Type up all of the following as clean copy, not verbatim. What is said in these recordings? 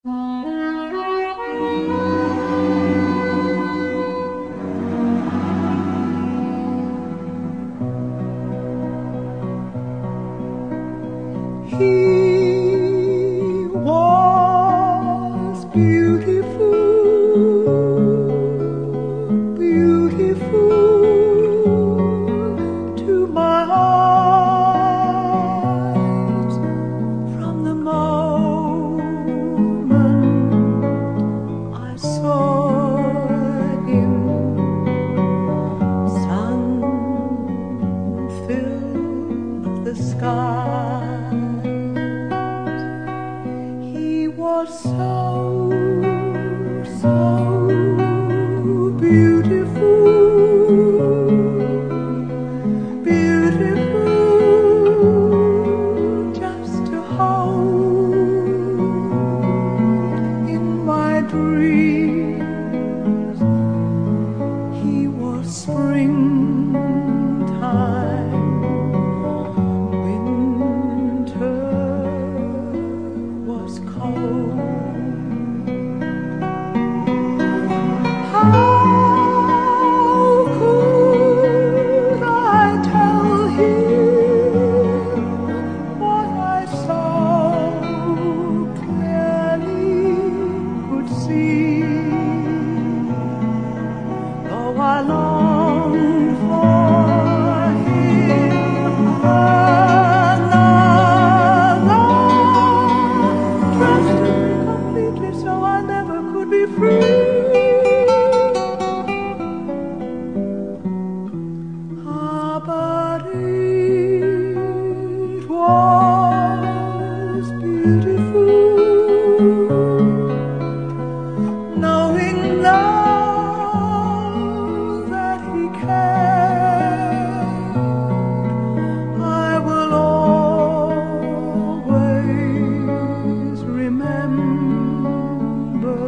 He was beautiful, beautiful to my eyes from the moment I saw him. Sun filled the sky. He was so, so beautiful, beautiful just to hold in my dreams. He was springtime, winter was cold. How could I tell him what I so clearly could see? Though I longed for him another, trusted me completely so I never could be free. Ah, but it was beautiful, knowing now that he cared. I will always remember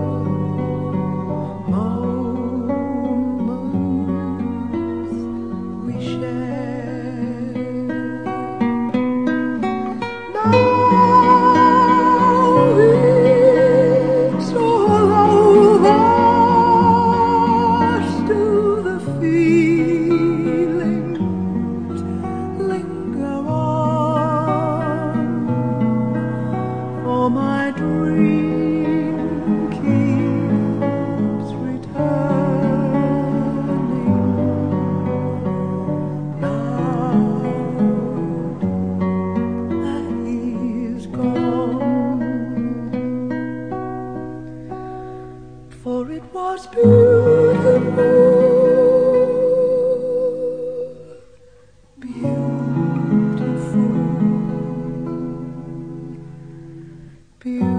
moments we shared. Now it's all over, still the feelings linger on, for my dream keeps returning. Now that he's gone, for it was beautiful, beautiful, beautiful.